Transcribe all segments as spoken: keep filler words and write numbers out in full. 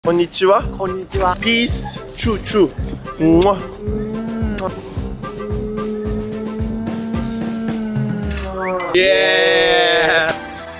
Konnichiwa. Konnichiwa. Peace. Chu chu. Mwah. Yeah.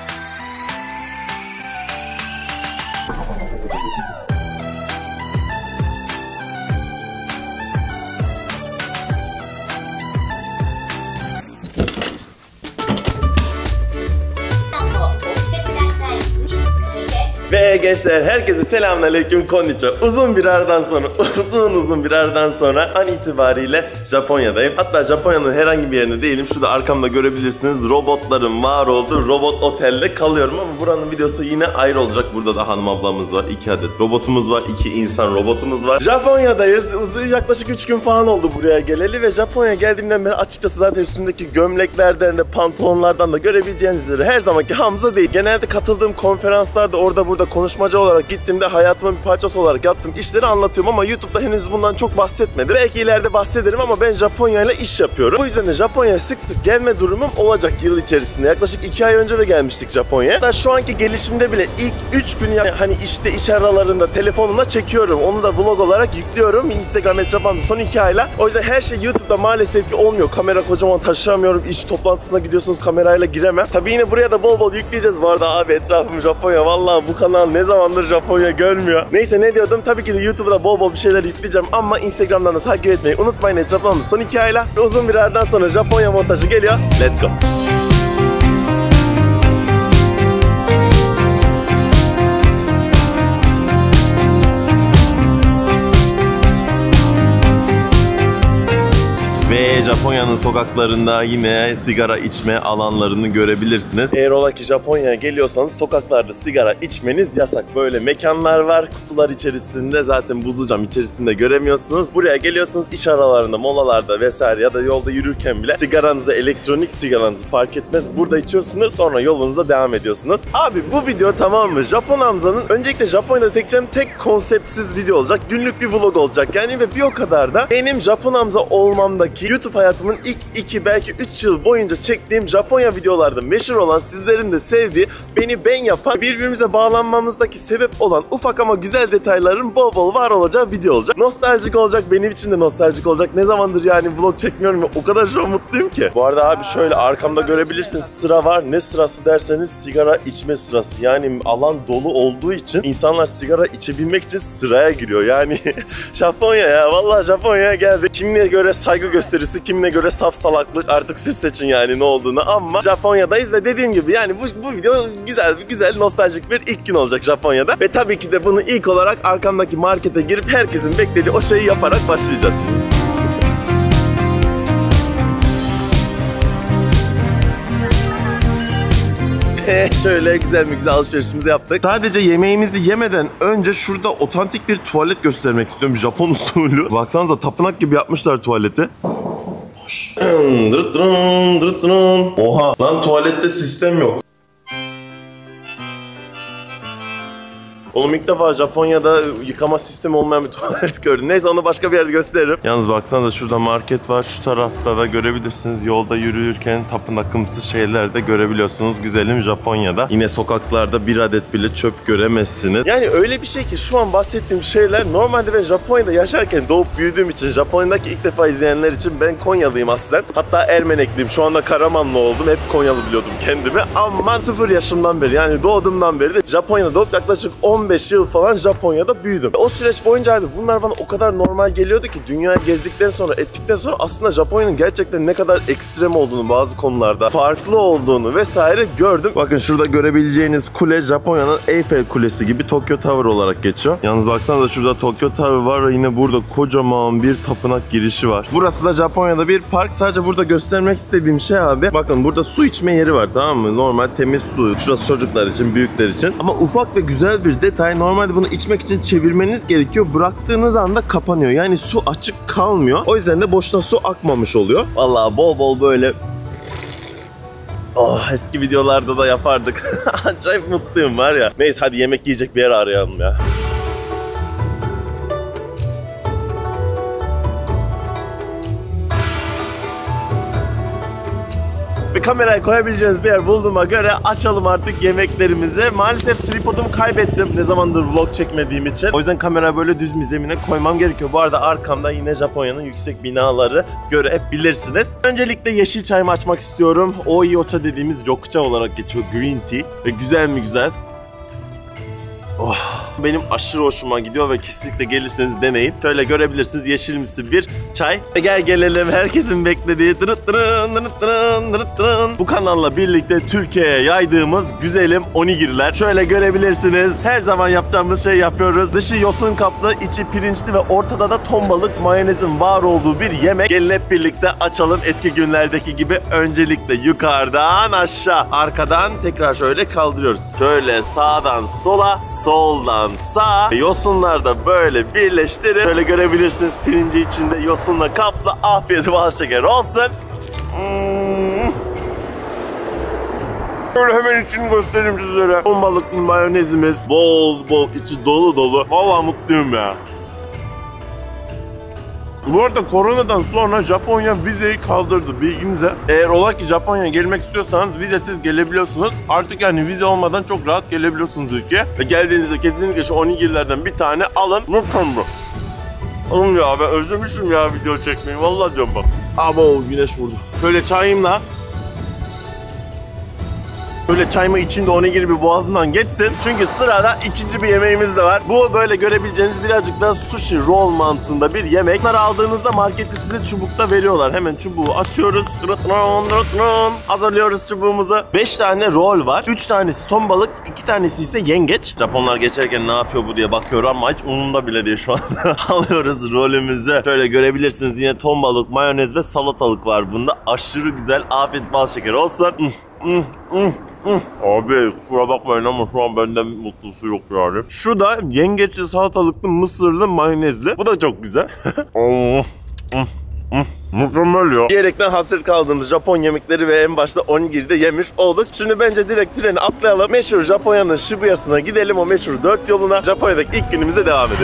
Ve gençler herkese selamünaleyküm, konnichiwa. Uzun bir aradan sonra, uzun uzun bir aradan sonra an itibariyle Japonya'dayım. Hatta Japonya'nın herhangi bir yerinde değilim. Şurada arkamda görebilirsiniz, robotların var olduğu robot otelde kalıyorum ama buranın videosu yine ayrı olacak. Burada da hanım ablamız var, iki adet robotumuz var, iki insan robotumuz var. Japonya'dayız. Uzun yaklaşık üç gün falan oldu buraya geleli ve Japonya'ya geldiğimden beri açıkçası zaten üstündeki gömleklerden de pantolonlardan da görebileceğiniz üzere her zamanki Hamza değil. Genelde katıldığım konferanslarda orada burada konuşmacı olarak gittiğimde hayatımın bir parçası olarak yaptığım işleri anlatıyorum ama YouTube'da henüz bundan çok bahsetmedim. Belki ileride bahsederim ama ben Japonya ile iş yapıyorum. Bu yüzden de Japonya'ya sık sık gelme durumum olacak yıl içerisinde. Yaklaşık iki ay önce de gelmiştik Japonya'ya. Hatta şu anki gelişimde bile ilk üç gün yani hani işte iş aralarında telefonumla çekiyorum. Onu da vlog olarak yüklüyorum. Instagram hesabımda son iki ayla. O yüzden her şey YouTube'da maalesef ki olmuyor. Kamera kocaman taşıyamıyorum. İş toplantısına gidiyorsunuz, kamerayla giremem. Tabii yine buraya da bol bol yükleyeceğiz. Bu arada abi etrafım Japonya. Vallahi bu kanal ne zamandır Japonya görmüyor. Neyse ne diyordum? Tabii ki de YouTube'da bol bol bir şeyler yükleyeceğim ama Instagram'dan da takip etmeyi unutmayın. Etrafımda son iki ayla uzun bir aradan sonra Japonya montajı geliyor. Let's go. Ve Japonya'nın sokaklarında yine sigara içme alanlarını görebilirsiniz. Eğer ola ki Japonya'ya geliyorsanız sokaklarda sigara içmeniz yasak. Böyle mekanlar var, kutular içerisinde, zaten buzlu cam içerisinde göremiyorsunuz. Buraya geliyorsunuz, iş aralarında, molalarda vesaire ya da yolda yürürken bile sigaranızı, elektronik sigaranızı fark etmez, burada içiyorsunuz, sonra yolunuza devam ediyorsunuz. Abi bu video tamam mı? Japon Hamza'nın öncelikle Japonya'da çekeceğim tek konseptsiz video olacak. Günlük bir vlog olacak yani ve bir o kadar da benim Japon Hamza olmamdaki YouTube hayatımın ilk iki belki üç yıl boyunca çektiğim Japonya videolarda meşhur olan, sizlerin de sevdiği, beni ben yapan, birbirimize bağlanmamızdaki sebep olan ufak ama güzel detayların bol bol var olacağı video olacak. Nostaljik olacak, benim için de nostaljik olacak. Ne zamandır yani vlog çekmiyorum ve o kadar şu an mutluyum ki. Bu arada abi şöyle arkamda görebilirsiniz, sıra var. Ne sırası derseniz sigara içme sırası. Yani alan dolu olduğu için insanlar sigara içebilmek için sıraya giriyor. Yani Japonya ya, vallahi Japonya'ya geldi. Kimine göre saygı gösterisi, kimine göre saf salaklık, artık siz seçin yani ne olduğunu ama Japonya'dayız ve dediğim gibi yani bu, bu video güzel güzel nostaljik bir ilk gün olacak Japonya'da ve tabii ki de bunu ilk olarak arkamdaki markete girip herkesin beklediği o şeyi yaparak başlayacağız. Şöyle güzel mi güzel alışverişimizi yaptık. Sadece yemeğimizi yemeden önce şurada otantik bir tuvalet göstermek istiyorum, Japon usulü. Baksanıza tapınak gibi yapmışlar tuvaleti. Hoş. Oha lan, tuvalette sistem yok. Oğlum ilk defa Japonya'da yıkama sistemi olmayan bir tuvalet gördüm. Neyse onu başka bir yerde gösteririm. Yalnız baksanıza şurada market var. Şu tarafta da görebilirsiniz. Yolda yürürken tapınakımsı şeyler de görebiliyorsunuz. Güzelim Japonya'da. Yine sokaklarda bir adet bile çöp göremezsiniz. Yani öyle bir şey ki şu an bahsettiğim şeyler normalde ben Japonya'da yaşarken doğup büyüdüğüm için, Japonya'daki ilk defa izleyenler için ben Konyalıyım aslen. Hatta Ermenekliyim. Şu anda Karamanlı oldum. Hep Konyalı biliyordum kendimi. Ama sıfır yaşımdan beri yani doğduğumdan beri de Japonya'da doğup yaklaşık on beş yıl falan Japonya'da büyüdüm. O süreç boyunca abi bunlar bana o kadar normal geliyordu ki dünyayı gezdikten sonra, ettikten sonra aslında Japonya'nın gerçekten ne kadar ekstrem olduğunu, bazı konularda farklı olduğunu vesaire gördüm. Bakın şurada görebileceğiniz kule Japonya'nın Eiffel Kulesi gibi Tokyo Tower olarak geçiyor. Yalnız baksanıza şurada Tokyo Tower var ve yine burada kocaman bir tapınak girişi var. Burası da Japonya'da bir park. Sadece burada göstermek istediğim şey abi, bakın burada su içme yeri var, tamam mı? Normal temiz su. Şurası çocuklar için, büyükler için. Ama ufak ve güzel bir detay. Normalde bunu içmek için çevirmeniz gerekiyor. Bıraktığınız anda kapanıyor. Yani su açık kalmıyor. O yüzden de boşuna su akmamış oluyor. Vallahi bol bol böyle... Oh, eski videolarda da yapardık. Acayip mutluyum var ya. Neyse hadi yemek yiyecek bir yer arayalım ya. Ve Şimdi kamerayı koyabileceğiniz bir yer bulduğuma göre açalım artık yemeklerimizi. Maalesef tripodumu kaybettim ne zamandır vlog çekmediğim için. O yüzden kamerayı böyle düz bir zemine koymam gerekiyor. Bu arada arkamda yine Japonya'nın yüksek binaları görebilirsiniz. Öncelikle yeşil çayımı açmak istiyorum. Oiyocha dediğimiz Ryokucha olarak geçiyor. Green tea. Ve güzel mi güzel? Oh, benim aşırı hoşuma gidiyor ve kesinlikle gelirseniz deneyin. Şöyle görebilirsiniz yeşilimsi bir çay. Gel gelelim herkesin beklediği dırıt dırın, dırıt dırın, dırıt dırın. Bu kanalla birlikte Türkiye'ye yaydığımız güzelim onigiriler. Şöyle görebilirsiniz. Her zaman yapacağımız şey yapıyoruz. Dışı yosun kaplı, içi pirinçli ve ortada da ton balık mayonezin var olduğu bir yemek. Gelin hep birlikte açalım eski günlerdeki gibi. Öncelikle yukarıdan aşağı, arkadan tekrar şöyle kaldırıyoruz. Şöyle sağdan sola, soldan sağa. Yosunlar da böyle birleştirip şöyle görebilirsiniz pirinci içinde yosunla kaplı. Afiyet bal şeker olsun. Hmm. Böyle hemen içini göstereyim sizlere. Ton balıklı mayonezimiz bol bol, içi dolu dolu. Vallahi mutluyum ya. Bu arada koronadan sonra Japonya vizeyi kaldırdı bilginize. Eğer ola ki Japonya'ya gelmek istiyorsanız vizesiz gelebiliyorsunuz. Artık yani vize olmadan çok rahat gelebiliyorsunuz ülkeye. Ve geldiğinizde kesinlikle şu onigirilerden bir tane alın. Lütfen bu. Oğlum ya ben özlemişim ya video çekmeyi. Vallahi diyorum bak. Ama o güneş vurdu. Şöyle çayımla. Böyle çayımı içinde onigiri bir boğazımdan geçsin. Çünkü sırada ikinci bir yemeğimiz de var. Bu böyle görebileceğiniz birazcık da sushi roll mantığında bir yemek. Bunları aldığınızda markette size çubukta veriyorlar. Hemen çubuğu açıyoruz. Hazırlıyoruz çubuğumuzu. beş tane roll var. üç tanesi ton balık, iki tanesi ise yengeç. Japonlar geçerken ne yapıyor bu diye bakıyorum ama hiç umurumda bile değil şu an. Alıyoruz rolümüzü. Şöyle görebilirsiniz yine ton balık, mayonez ve salatalık var bunda. Aşırı güzel. Afiyet bal şeker olsun. Mm, mm, mm. Abi kusura bakmayın ama şu an benden mutlusu yok yani. Şu da yengeçli, salatalıklı, mısırlı, mayonezli. Bu da çok güzel. oh. mm, mm. Mükemmel ya. Diyerekten hasret kaldığımız Japon yemekleri ve en başta onigiri de yemiş olduk. Şimdi bence direkt treni atlayalım. Meşhur Japonya'nın Shibuya'sına gidelim. O meşhur dört yoluna. Japonya'daki ilk günümüze devam edelim.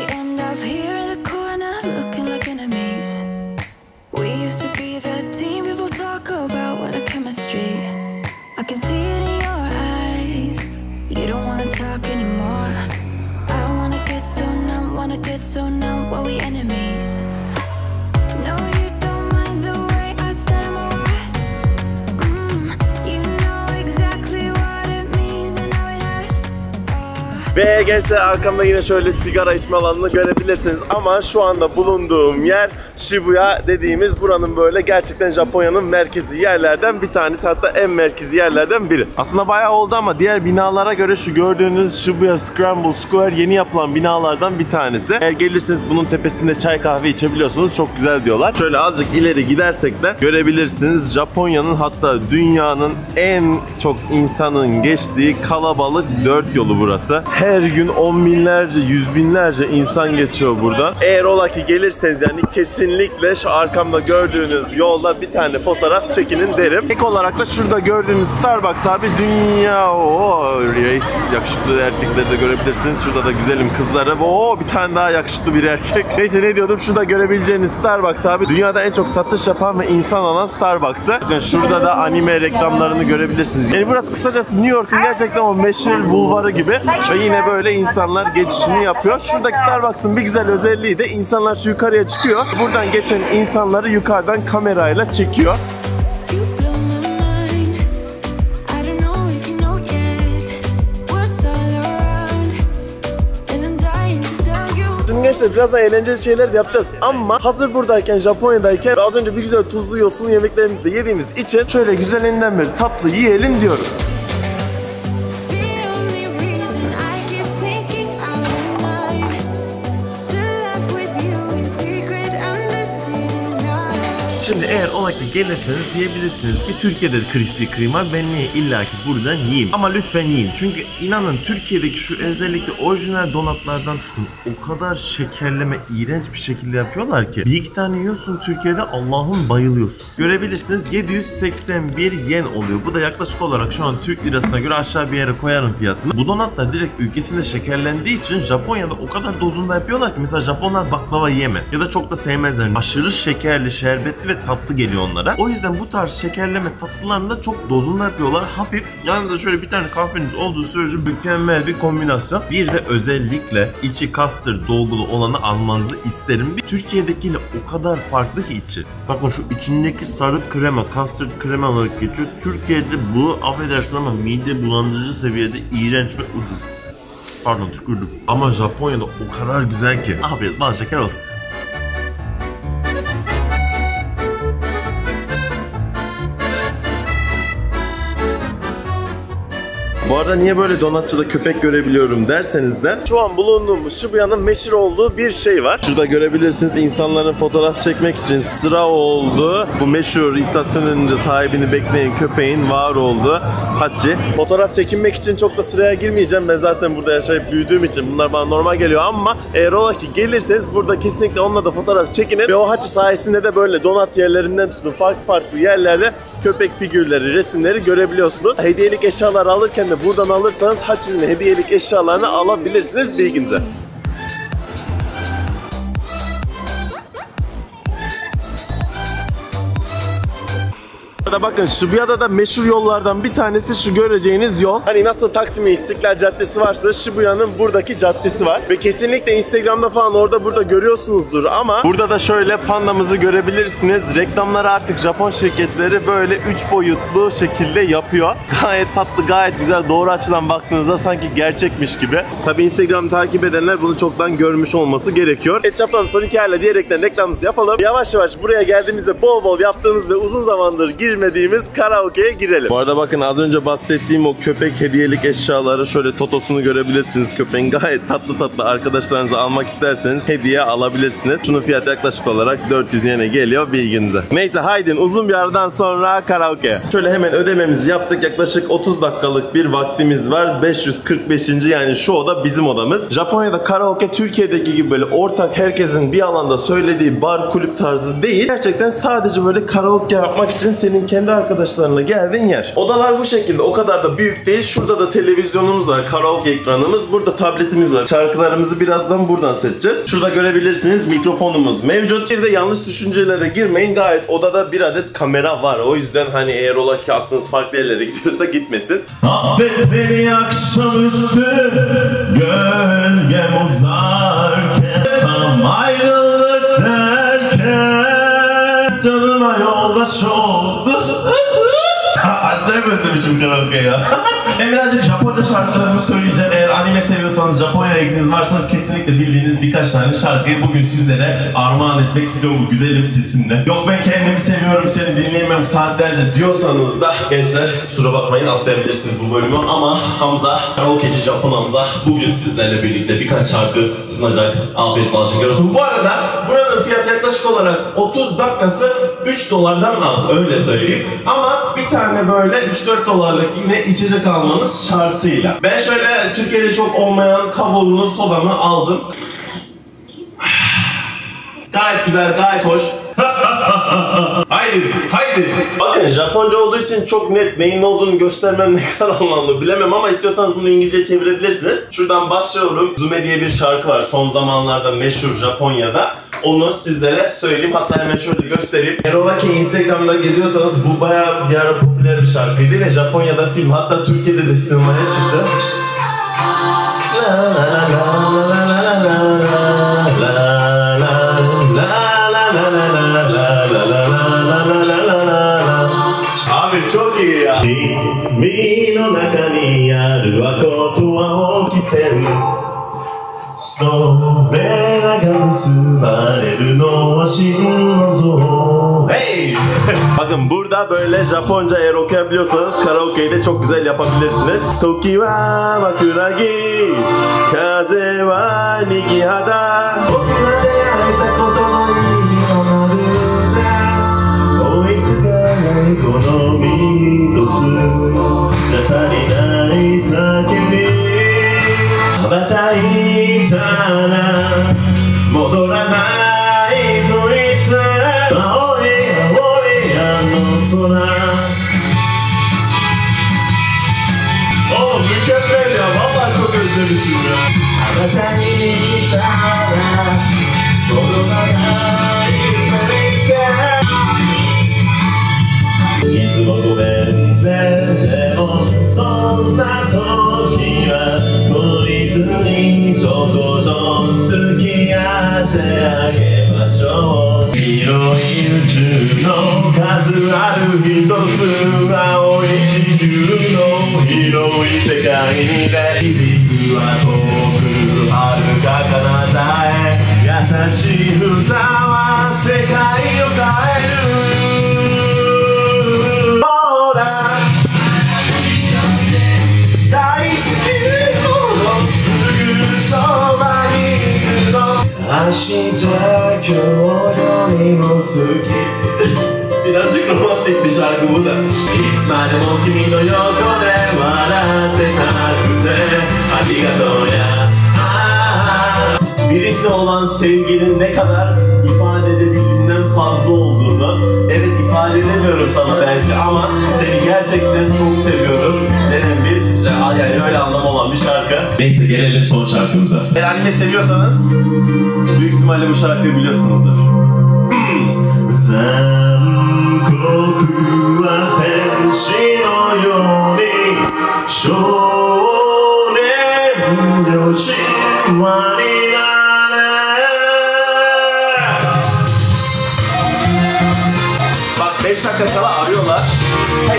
I can see it in your eyes. You don't wanna talk anymore. I wanna get so numb, wanna get so numb while we enemies. No, you don't mind the way I stutter my words. Mm, you know exactly what it means and how it hurts. Oh. Ve gençler arkamda yine şöyle sigara içme alanını görebilirsiniz ama şu anda bulunduğum yer Shibuya dediğimiz buranın böyle gerçekten Japonya'nın merkezi yerlerden bir tanesi, hatta en merkezi yerlerden biri. Aslında bayağı oldu ama diğer binalara göre şu gördüğünüz Shibuya Scramble Square yeni yapılan binalardan bir tanesi. Eğer gelirseniz bunun tepesinde çay kahve içebiliyorsunuz. Çok güzel diyorlar. Şöyle azıcık ileri gidersek de görebilirsiniz Japonya'nın, hatta dünyanın en çok insanın geçtiği kalabalık dört yolu burası. Her gün on binlerce, yüz binlerce insan geçiyor buradan. Eğer ola ki gelirseniz yani kesin kesinlikle şu arkamda gördüğünüz yolda bir tane fotoğraf çekinin derim. Ek olarak da şurada gördüğünüz Starbucks abi dünya o reis yakışıklı erkekleri de görebilirsiniz. Şurada da güzelim kızları. Oo bir tane daha yakışıklı bir erkek. Neyse ne diyordum? Şurada görebileceğiniz Starbucks abi dünyada en çok satış yapan ve insan alan Starbucks'ı. Yani şurada da anime reklamlarını görebilirsiniz. Yani burası kısacası New York'un gerçekten o meşhur bulvarı gibi ve yine böyle insanlar geçişini yapıyor. Şuradaki Starbucks'ın bir güzel özelliği de insanlar şu yukarıya çıkıyor. Buradan geçen insanları yukarıdan kamerayla çekiyor. Şimdi gençler biraz daha eğlenceli şeyler de yapacağız ama hazır buradayken, Japonya'dayken az önce bir güzel tuzlu yosunlu yemeklerimizi de yediğimiz için şöyle güzelinden bir tatlı yiyelim diyorum. Şimdi eğer ola ki gelirseniz diyebilirsiniz ki Türkiye'de de Krispy Kreme var, ben niye illaki buradan yiyeyim? Ama lütfen yiyin. Çünkü inanın Türkiye'deki şu özellikle orijinal donatlardan tutun o kadar şekerleme iğrenç bir şekilde yapıyorlar ki bir iki tane yiyorsun Türkiye'de Allah'ım bayılıyorsun. Görebilirsiniz yedi yüz seksen bir yen oluyor. Bu da yaklaşık olarak şu an Türk lirasına göre aşağı bir yere koyarım fiyatını. Bu donatlar direkt ülkesinde şekerlendiği için Japonya'da o kadar dozunda yapıyorlar ki mesela Japonlar baklava yiyemez ya da çok da sevmezler. Aşırı şekerli, şerbetli ve ve tatlı geliyor onlara. O yüzden bu tarz şekerleme tatlılarını da çok dozunda yapıyorlar. Hafif, yanında şöyle bir tane kahveniz olduğu sürece mükemmel bir kombinasyon. Bir de özellikle içi custard dolgulu olanı almanızı isterim. Bir Türkiye'dekiyle o kadar farklı ki içi. Bakın şu içindeki sarı krema, custard krema olarak geçiyor. Türkiye'de bu, affedersin ama mide bulandırıcı seviyede iğrenç ve ucuz. Pardon, tükürdüm. Ama Japonya'da o kadar güzel ki. Afiyet bal şeker olsun. Bu arada niye böyle donatçıda köpek görebiliyorum derseniz de şu an bulunduğumuz Shibuya'nın meşhur olduğu bir şey var. Şurada görebilirsiniz, insanların fotoğraf çekmek için sıra oldu. Bu meşhur istasyonun önünde sahibini bekleyen köpeğin var olduğu Hachi. Fotoğraf çekinmek için çok da sıraya girmeyeceğim. Ben zaten burada yaşayıp büyüdüğüm için bunlar bana normal geliyor ama eğer ola ki gelirseniz burada kesinlikle onunla da fotoğraf çekinin. Ve o Hachi sayesinde de böyle donat yerlerinden tutun farklı farklı yerlerde köpek figürleri, resimleri görebiliyorsunuz. Hediyelik eşyalar alırken de buradan alırsanız Hachi'nin hediyelik eşyalarını alabilirsiniz bilginize. Bakın Shibuya'da da meşhur yollardan bir tanesi şu göreceğiniz yol. Hani nasıl Taksim'e İstiklal Caddesi varsa Shibuya'nın buradaki caddesi var. Ve kesinlikle Instagram'da falan orada burada görüyorsunuzdur ama burada da şöyle pandamızı görebilirsiniz. Reklamları artık Japon şirketleri böyle üç boyutlu şekilde yapıyor. Gayet tatlı, gayet güzel. Doğru açıdan baktığınızda sanki gerçekmiş gibi. Tabi Instagram takip edenler bunu çoktan görmüş olması gerekiyor. Et yapalım son hikayeyle diyerekten reklamımızı yapalım. Yavaş yavaş buraya geldiğimizde bol bol yaptığımız ve uzun zamandır girmediğimiz karaoke'ye girelim. Bu arada bakın az önce bahsettiğim o köpek hediyelik eşyaları şöyle totosunu görebilirsiniz. Köpeğin gayet tatlı tatlı, arkadaşlarınıza almak isterseniz hediye alabilirsiniz. Şunun fiyatı yaklaşık olarak dört yüz yene geliyor bilginize. Neyse haydi uzun bir aradan sonra karaoke. Şöyle hemen ödememizi yaptık. Yaklaşık otuz dakikalık bir vaktimiz var. beş yüz kırk beşinci yani şu oda bizim odamız. Japonya'da karaoke Türkiye'deki gibi böyle ortak herkesin bir alanda söylediği bar kulüp tarzı değil. Gerçekten sadece böyle karaoke yapmak için senin kendi arkadaşlarına geldiğin yer. Odalar bu şekilde, o kadar da büyük değil. Şurada da televizyonumuz var, karaoke ekranımız. Burada tabletimiz var. Şarkılarımızı birazdan buradan seçeceğiz. Şurada görebilirsiniz mikrofonumuz mevcut. Bir de yanlış düşüncelere girmeyin. Gayet odada bir adet kamera var. O yüzden hani eğer ola ki aklınız farklı yerlere gidiyorsa gitmesin. Affet beni akşamüstü gölgem uzarken tam ayrılık derken canıma yoldaş oldu. Acayip özlemişim karaoke ya. Ben birazcık Japonca şarkılarımı söyleyeceğim. Eğer anime seviyorsanız, Japonya'ya ilginiz varsa kesinlikle bildiğiniz birkaç tane şarkıyı bugün sizlere armağan etmek istiyorum bu güzelim sesimle. Yok ben kendimi seviyorum, seni dinleyemem saatlerce diyorsanız da gençler kusura bakmayın, atlayabilirsiniz bu bölümü ama Hamza, karaokeci Japon Hamza bugün sizlerle birlikte birkaç şarkı sunacak. Afiyet bal şeker olsun. Bu arada buranın fiyatı yaklaşık olarak otuz dakikası üç dolardan az, öyle söyleyeyim. Ama bir tane böyle üç dört dolarlık yine içecek almanız şartıyla. Ben şöyle Türkiye'de çok olmayan kavurlu sodamı aldım. Gayet güzel, gayet hoş. Haydi, haydi. Bakın Japonca olduğu için çok net neyin olduğunu göstermem ne kadar anlamlı bilemem ama istiyorsanız bunu İngilizce çevirebilirsiniz. Şuradan başlıyorum. Zume diye bir şarkı var son zamanlarda meşhur Japonya'da. Onu sizlere söyleyeyim. Hatta hemen şöyle göstereyim. Eğer ola ki Instagram'da geziyorsanız bu bayağı bir ara popüler bir şarkıydı ve Japonya'da film, hatta Türkiye'de de sinemaya çıktı. Abi çok iyi ya. Hey! Bakın burada böyle Japonca eğer okuyabiliyorsanız karaoke'yi de çok güzel yapabilirsiniz. Toki wa wakuragi, kaze wa nigihada. Oğlum mükemmel ya, vallahi çok özlemişim ya. あげましょう広い宇宙の数ある一つ青い地球の広い世界にね響くは遠く遥か彼方へ優しい歌は世界を変えるほら大好きものすぐそばに行くの明日今日よりも好きBirazcık romantik bir şarkı bu da. İつまでも君の横で笑ってたくてありがとうやBirisine olan sevginin ne kadar ifade edebildiğinden fazla olduğunu evet ifade edemiyorum sana belki ama seni gerçekten çok seviyorum denen bir yani öyle anlamı olan bir şarkı. Neyse gelelim son şarkımıza. Eğer anime seviyorsanız büyük ihtimalle bu şarkıyı biliyorsunuzdur. Zankoku wa tenshi no yoni shounen yoshin wa ni nare Bak beş dakika kala arıyorlar. Hey.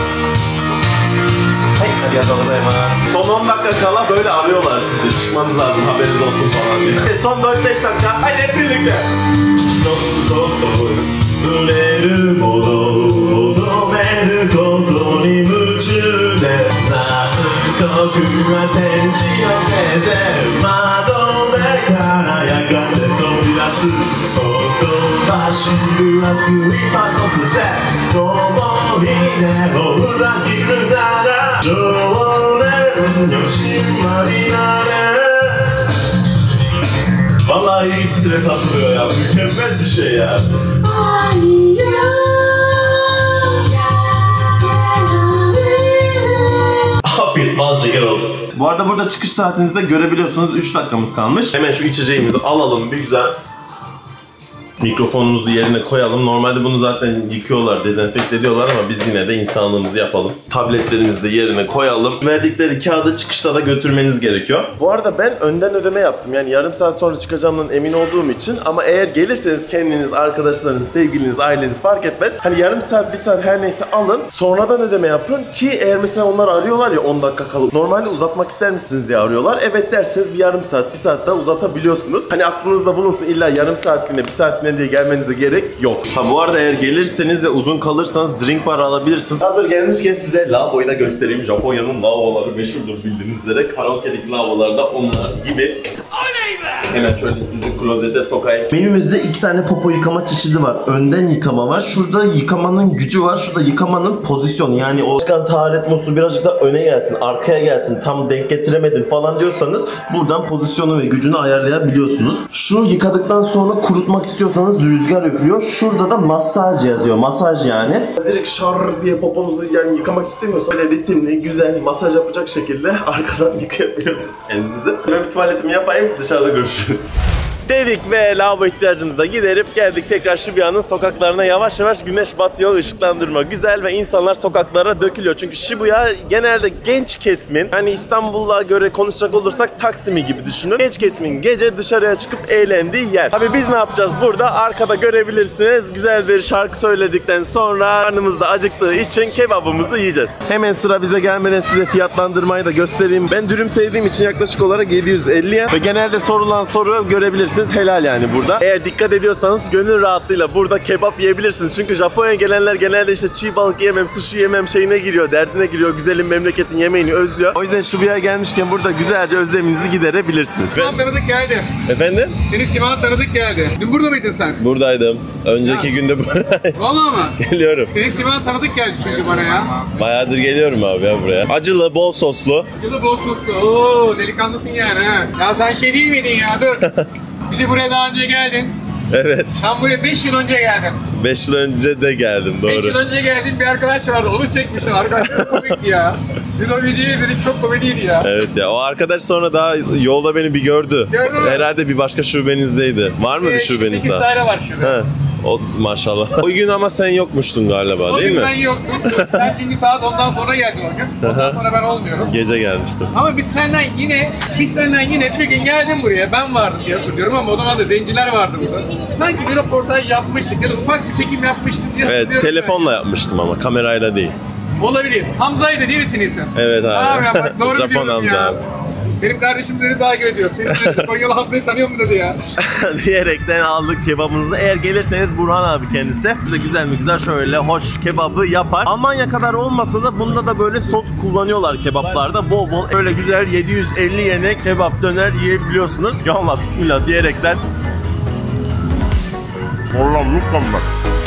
Hey, arigatou gozaimasu. Son on dakika kala böyle arıyorlar sizi. Çıkmanız lazım haberiniz olsun falan diye. Son dört beş dakika. Haydi hep birlikte. Sok sok sok. 触れるもの求めることに夢中で残酷は天使の手で窓辺からやがて飛び出すほとばしる熱いパトスで思い出を裏切るなら少年よ神話になれVallahi iyi stres atılıyor ya, mükemmel bir şey ya. Afiyet bal şeker olsun. Bu arada burada çıkış saatinizde görebiliyorsunuz üç dakikamız kalmış. Hemen şu içeceğimizi alalım bir güzel. Mikrofonumuzu yerine koyalım. Normalde bunu zaten yıkıyorlar, dezenfekte ediyorlar ama biz yine de insanlığımızı yapalım. Tabletlerimizi de yerine koyalım. Verdikleri kağıdı çıkışta da götürmeniz gerekiyor. Bu arada ben önden ödeme yaptım. Yani yarım saat sonra çıkacağımdan emin olduğum için. Ama eğer gelirseniz kendiniz, arkadaşlarınız, sevgiliniz, aileniz fark etmez. Hani yarım saat, bir saat her neyse alın. Sonradan ödeme yapın ki eğer mesela onlar arıyorlar ya on dakika kalıp. Normalde uzatmak ister misiniz diye arıyorlar. Evet derseniz bir yarım saat, bir saat daha uzatabiliyorsunuz. Hani aklınızda bulunsun illa yarım saatliğine, bir saatliğine diye gelmenize gerek yok. Ha bu arada eğer gelirseniz ve uzun kalırsanız drink bar alabilirsiniz. Hazır gelmişken size lavaboyu da göstereyim. Japonya'nın lavaboları meşhurdur bildiğiniz üzere. Karaoke'deki lavabolarda onlar gibi. Hemen şöyle sizi klozete sokayım. Menümüzde iki tane popo yıkama çeşidi var. Önden yıkama var. Şurada yıkamanın gücü var. Şurada yıkamanın pozisyonu. Yani o çıkan taharet musluğu birazcık da öne gelsin, arkaya gelsin, tam denk getiremedim falan diyorsanız buradan pozisyonu ve gücünü ayarlayabiliyorsunuz. Şu yıkadıktan sonra kurutmak istiyorsanız rüzgar üflüyor. Şurada da masaj yazıyor. Masaj yani. Direkt şar diye poponuzu yani yıkamak istemiyorsanız böyle ritimli, güzel masaj yapacak şekilde arkadan yıkayabiliyorsunuz kendinizi. Ben bir tuvaletimi yapayım, dışarıda görüşürüz. Dedik ve lavabo ihtiyacımızı da giderip geldik tekrar Shibuya'nın sokaklarına. Yavaş yavaş güneş batıyor, ışıklandırma güzel ve insanlar sokaklara dökülüyor. Çünkü Shibuya genelde genç kesimin, hani İstanbul'a göre konuşacak olursak Taksim'i gibi düşünün. Genç kesimin gece dışarıya çıkıp eğlendiği yer. Tabii biz ne yapacağız burada? Arkada görebilirsiniz. Güzel bir şarkı söyledikten sonra karnımız da acıktığı için kebabımızı yiyeceğiz. Hemen sıra bize gelmeden size fiyatlandırmayı da göstereyim. Ben dürüm sevdiğim için yaklaşık olarak yedi yüz elli yen ve genelde sorulan soru görebilirsiniz. Helal yani burada. Eğer dikkat ediyorsanız gönül rahatlığıyla burada kebap yiyebilirsiniz. Çünkü Japonya'ya gelenler genelde işte çiğ balık yemem, sushi yemem şeyine giriyor, derdine giriyor. Güzelim memleketin yemeğini özlüyor. O yüzden Shibuya'ya gelmişken burada güzelce özleminizi giderebilirsiniz. Sivan tanıdık geldi. Efendim? Seni Sivan tanıdık geldi. Dün burada mıydın sen? Buradaydım. Önceki Ha. günde buradaydım. Vallahi mı? Geliyorum. Seni Sivan tanıdık geldi çünkü bana ya. Bayağıdır geliyorum abi ya buraya. Acılı, bol soslu. Acılı bol soslu. Oo delikanlısın yani ha. Ya sen şey değil miydin ya dur. Bir de buraya daha önce geldin. Evet. Sen buraya beş yıl önce geldin. beş yıl önce de geldim doğru. beş yıl önce geldin bir arkadaş vardı onu çekmişsin. Arkadaş çok komikti ya. Biz o videoyu izledik çok komediydi ya. Evet ya o arkadaş sonra daha yolda beni bir gördü. Gördün mü? Herhalde bir başka şubenizdeydi. Var mı bir şubeniz sekiz daha? tane var şube. Ha. O maşallah. O gün ama sen yokmuştun galiba O değil gün mi? ben yoktum. Ben çünkü saat ondan sonra geldim o gün. Ondan sonra ben olmuyorum. Gece gelmiştin. Ama biz senden yine, biz senden yine bir gün geldim buraya. Ben vardım diye hatırlıyorum ama o zaman da zenciler vardı burada. Sanki bir röportaj yapmıştık ya da ufak bir çekim yapmıştık diye Evet, hatırlıyorum. telefonla yapmıştım ama kamerayla değil. Olabilir. Hamza'ydı değil misin isim? Evet abi. Abi ya bak doğru Japon biliyorum Hamza ya. abi. Benim kardeşim seni takip ediyor. Senin de Konyalı Hamza'yı tanıyor mu dedi ya. Diyerekten aldık kebabınızı. Eğer gelirseniz Burhan abi kendisi size güzel mi güzel şöyle hoş kebabı yapar. Almanya kadar olmasa da bunda da böyle sos kullanıyorlar kebaplarda. Bol bol öyle güzel yedi yüz elli yene kebap döner yiyebiliyorsunuz. Ya Allah bismillah diyerekten. Allah'ım mükemmel.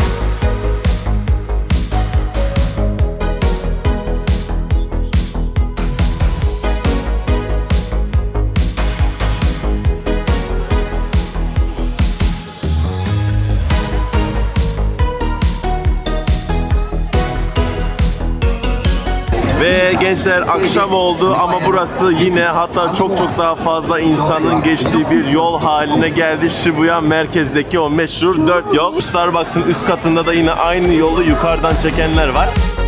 Ve gençler akşam oldu ama burası yine hatta çok çok daha fazla insanın geçtiği bir yol haline geldi. Shibuya merkezdeki o meşhur dört yol. Starbucks'ın üst katında da yine aynı yolu yukarıdan çekenler var.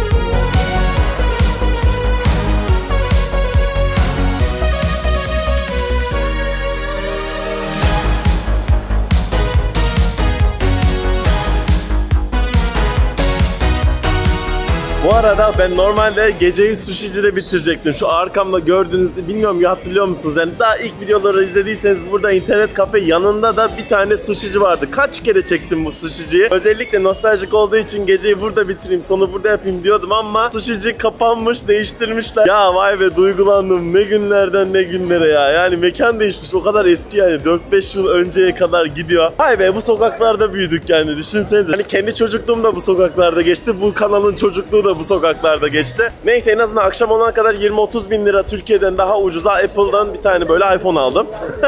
Bu arada ben normalde geceyi sushi'cide bitirecektim. Şu arkamda gördüğünüzü bilmiyorum ya hatırlıyor musunuz? Yani daha ilk videoları izlediyseniz burada internet kafe yanında da bir tane sushi'ci vardı. Kaç kere çektim bu sushi'ciyi. Özellikle nostaljik olduğu için geceyi burada bitireyim, sonu burada yapayım diyordum ama sushi'ci kapanmış, değiştirmişler. Ya vay be duygulandım. Ne günlerden ne günlere ya. Yani mekan değişmiş. O kadar eski yani. dört beş yıl önceye kadar gidiyor. Vay be bu sokaklarda büyüdük yani. Düşünsenize. Hani kendi çocukluğum da bu sokaklarda geçti. Bu kanalın çocukluğu da bu sokaklarda geçti. Neyse en azından akşam olana kadar yirmi otuz bin lira Türkiye'den daha ucuza Apple'dan bir tane böyle iPhone aldım.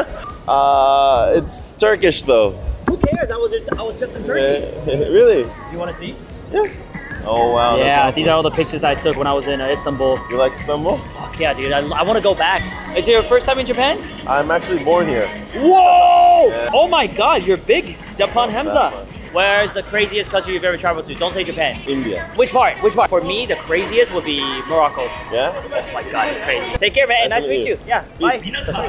uh, it's Turkish though. Who cares? I was I was just in Turkey. Really? Do you want to see? Yeah. Oh wow. Yeah, these are all the pictures I took when I was in uh, Istanbul. You like Istanbul? Fuck yeah, dude! I, I want to go back. Is it your first time in Japan? I'm actually born here. Whoa! Yeah. Oh my God, you're big, Japan Hamza. Where's the craziest country you've ever traveled to? Don't say Japan. India. Which part? Which part? For me, the craziest would be Morocco. Yeah? Oh my God, it's crazy. Take care, man. Nice to meet you. Yeah, bye.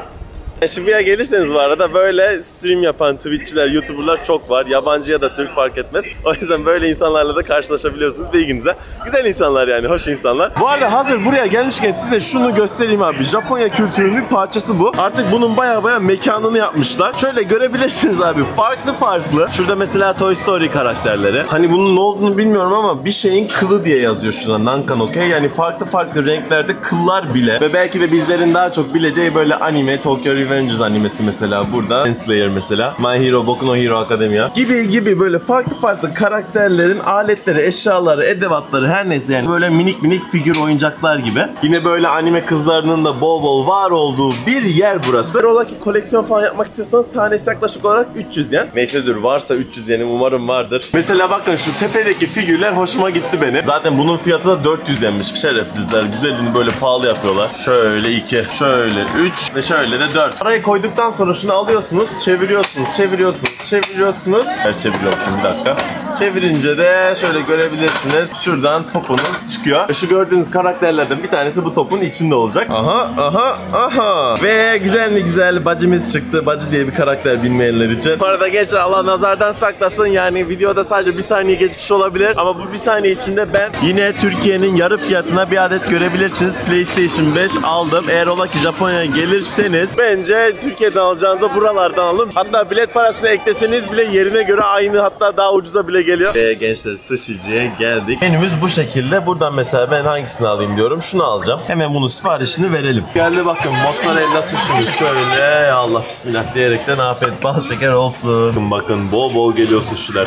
Shibuya gelirseniz bu arada böyle stream yapan Twitch'çiler, YouTuber'lar çok var. Yabancı ya da Türk fark etmez. O yüzden böyle insanlarla da karşılaşabiliyorsunuz bilginize. Güzel insanlar yani, hoş insanlar. Bu arada hazır buraya gelmişken size şunu göstereyim abi. Japonya kültürünün bir parçası bu. Artık bunun baya baya mekanını yapmışlar. Şöyle görebilirsiniz abi. Farklı farklı. Şurada mesela Toy Story karakterleri. Hani bunun ne olduğunu bilmiyorum ama bir şeyin kılı diye yazıyor şurada. Nankanoke. Yani farklı farklı renklerde kıllar bile. Ve belki de bizlerin daha çok bileceği böyle anime, Tokyo Revengers animesi mesela burada. Slayer mesela. My Hero, Boku no Hero Academia gibi gibi böyle farklı farklı karakterlerin aletleri, eşyaları, edevatları her neyse yani böyle minik minik figür oyuncaklar gibi. Yine böyle anime kızlarının da bol bol var olduğu bir yer burası. Eğer ola ki koleksiyon falan yapmak istiyorsanız tanesi yaklaşık olarak üç yüz yen. Neyse dur varsa üç yüz yenim umarım vardır. Mesela bakın şu tepedeki figürler hoşuma gitti benim. Zaten bunun fiyatı da dört yüz yenmiş. Şerefsizler. Güzelliğini böyle pahalı yapıyorlar. Şöyle iki, şöyle üç ve şöyle de dört. Parayı koyduktan sonra şunu alıyorsunuz, çeviriyorsunuz, çeviriyorsunuz, çeviriyorsunuz. Ters çeviriyormuşum bir dakika. Çevirince de şöyle görebilirsiniz. Şuradan topunuz çıkıyor. Ve şu gördüğünüz karakterlerden bir tanesi bu topun içinde olacak. Aha, aha, aha. Ve güzel mi güzel bacımız çıktı. Bacı diye bir karakter bilmeyenler için. Bu arada gençler Allah nazardan saklasın. Yani videoda sadece bir saniye geçmiş olabilir. Ama bu bir saniye içinde ben yine Türkiye'nin yarı fiyatına bir adet görebilirsiniz. PlayStation beş aldım. Eğer ola ki Japonya'ya gelirseniz bence Türkiye'den alacağınıza buralardan alın. Hatta bilet parasını ekleseniz bile yerine göre aynı hatta daha ucuza bile geliyor. Ee, gençler sushi'ciye geldik. Menümüz bu şekilde. Buradan mesela ben hangisini alayım diyorum. Şunu alacağım. Hemen bunun siparişini verelim. Geldi bakın mozzarella sushi'miz şöyle. Ya Allah bismillah diyerekten afiyet bal şeker olsun. Bakın bakın bol bol geliyor sushi'ler.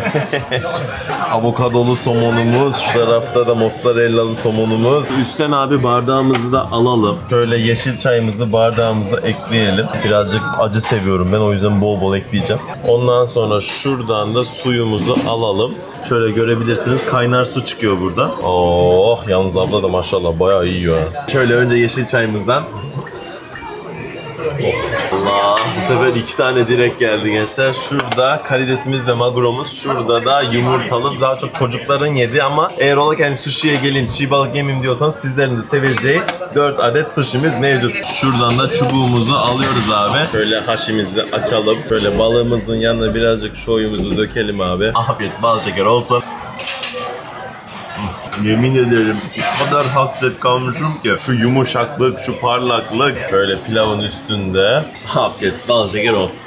Avokadolu somonumuz. Şu tarafta da mozzarellalı somonumuz. Üstten abi bardağımızı da alalım. Şöyle yeşil çayımızı bardağımıza ekleyelim. Birazcık acı seviyorum ben o yüzden bol bol ekleyeceğim. Ondan sonra şuradan da suyumuzu alalım. Şöyle görebilirsiniz kaynar su çıkıyor burada. Oh yalnız abla da maşallah bayağı iyi yiyor. Şöyle önce yeşil çayımızdan Oh. Allah. Bu sefer iki tane direk geldi gençler. Şurada karidesimiz ve maguromuz. Şurada da yumurtalı. Daha çok çocukların yediği ama eğer ola ki hani sushi'ye gelin çiğ balık yemeyeyim diyorsanız sizlerin de seveceği dört adet sushi'miz mevcut. Şuradan da çubuğumuzu alıyoruz abi. Şöyle hashimizi açalım. Şöyle balığımızın yanına birazcık shoyumuzu dökelim abi. Afiyet bal şeker olsun. Yemin ederim o kadar hasret kalmışım ki şu yumuşaklık, şu parlaklık böyle pilavın üstünde. Afiyet bal şeker olsun.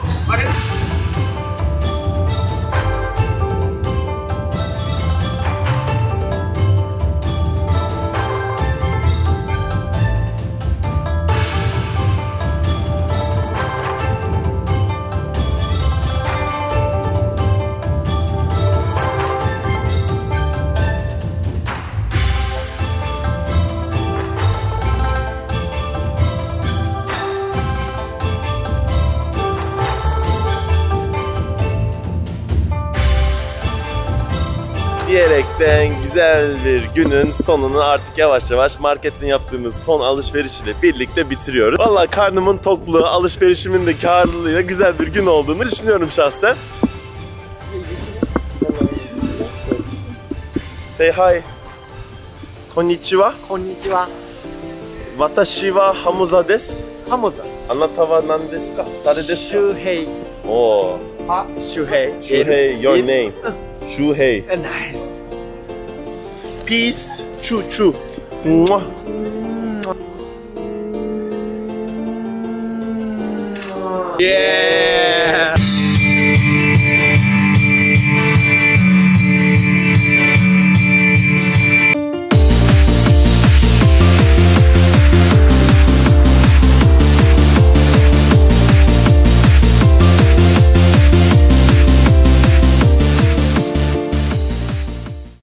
Diyerekten güzel bir günün sonunu artık yavaş yavaş marketten yaptığımız son alışveriş ile birlikte bitiriyoruz. Vallahi karnımın tokluğu, alışverişimin de karlılığıyla güzel bir gün olduğunu düşünüyorum şahsen. Say hi. Konnichiwa. Konnichiwa. Watashi wa Hamuza desu. Hamuza. Anata wa nan desu ka? Dare desu ka? Shuhei. Oh. Ah, Shuhei. Shuhei, your In- name. Shuhei. Nice. Peace. Chu chu. Mwah. Yeah.